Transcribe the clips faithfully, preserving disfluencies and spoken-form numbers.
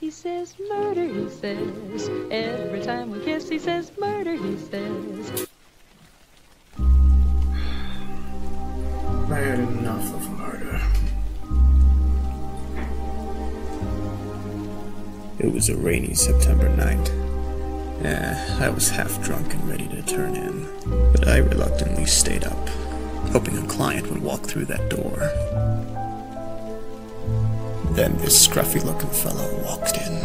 he says murder, he says. Every time we kiss, he says murder, he says. I had enough of murder. It was a rainy September night. Eh, I was half drunk and ready to turn in, but I reluctantly stayed up, hoping a client would walk through that door. Then this scruffy-looking fellow walked in.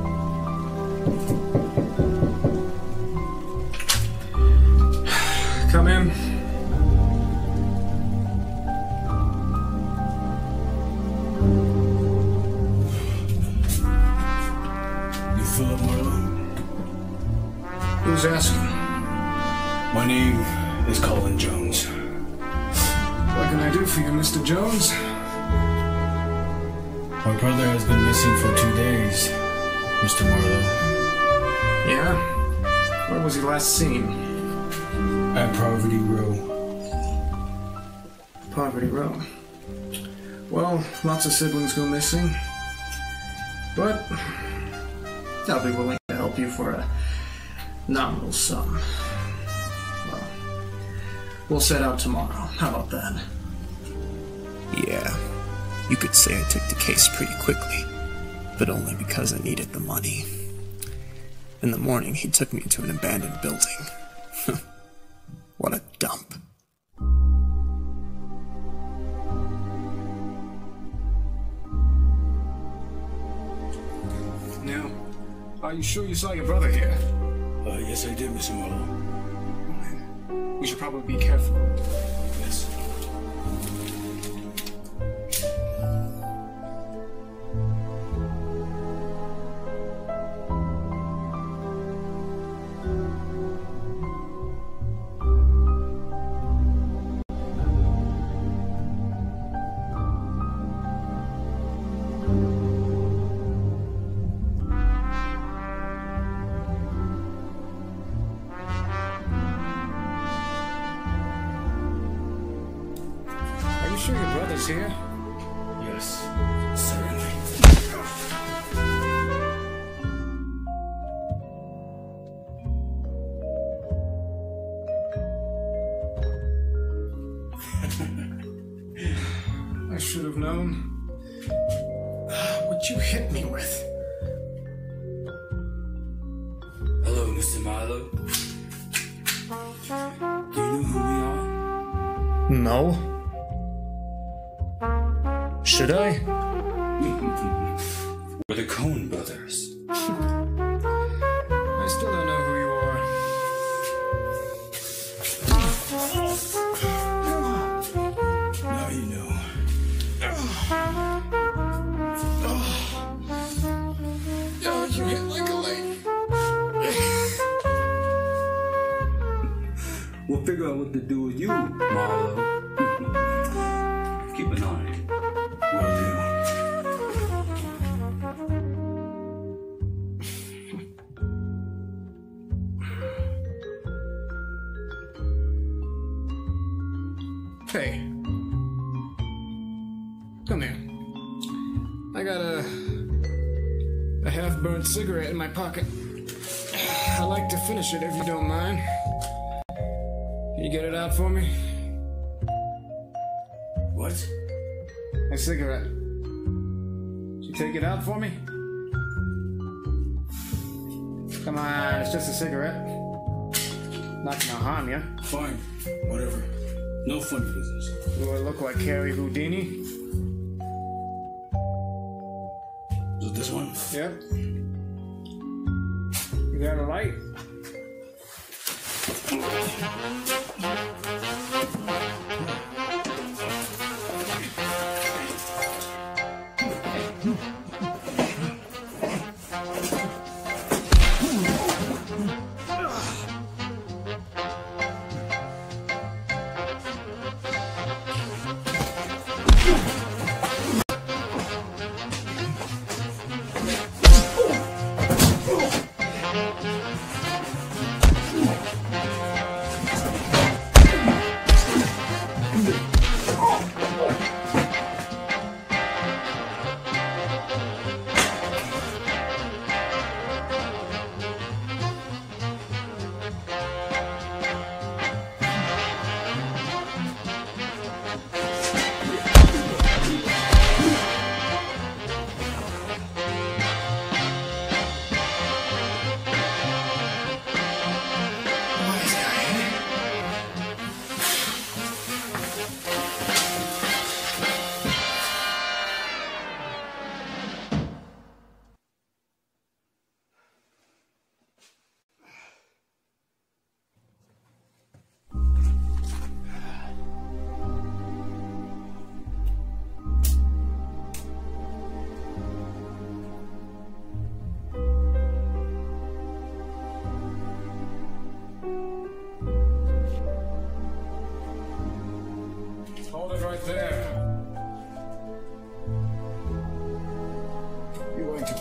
Come in. You Philip Marlowe? Who's asking? My name is Colin Jones. What can I do for you, Mister Jones? My brother has been missing for two days, Mister Marlowe. Yeah? Where was he last seen? At Poverty Row. Poverty Row. Well, lots of siblings go missing. But I'll be willing to help you for a nominal sum. Well, we'll set out tomorrow. How about that? Yeah, you could say I took the case pretty quickly, but only because I needed the money. In the morning, he took me to an abandoned building. What a dump. Now, are you sure you saw your brother here? Uh, yes, I did, Mister Marlowe. We should probably be careful. Yes. Are you sure your brother's here? Yes, certainly. I should have known. What you hit me with? Hello, Mister Marlowe. Do you know who we are? No. Should I? We're the Coen brothers. I still don't know who you are. Now you know. Oh, you hit like a lady. We'll figure out what to do with you, Marlowe. Keep an eye. Will do. Hey. Come here. I got a... a half-burnt cigarette in my pocket. I'd like to finish it if you don't mind. Can you get it out for me? What? A cigarette. Can you take it out for me? Come on, it's just a cigarette. Not gonna harm you. Fine. Whatever. No funny business. Do I look like Harry Houdini? Is it this one? Yep. You got a light?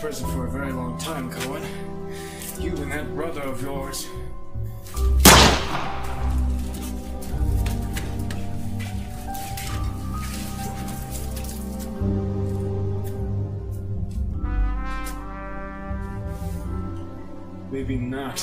prison for a very long time, Cohen. You and that brother of yours. Maybe not.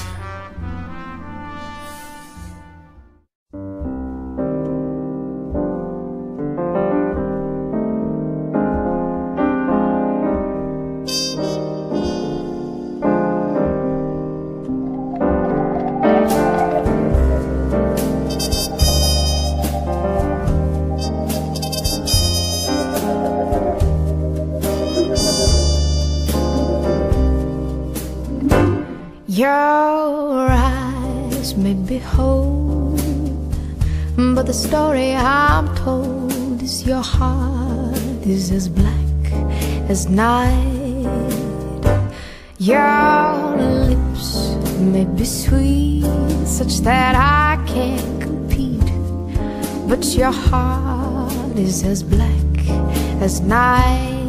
Your eyes may be whole, but the story I'm told is your heart is as black as night. Your lips may be sweet, such that I can't compete, but your heart is as black as night.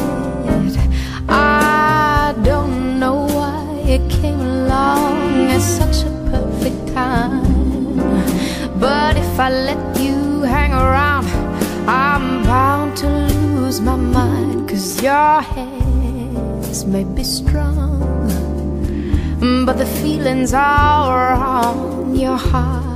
I don't know why it came along at such a perfect time, but if I let you hang around, I'm bound to lose my mind. Cause your hands may be strong, but the feelings are wrong. Your heart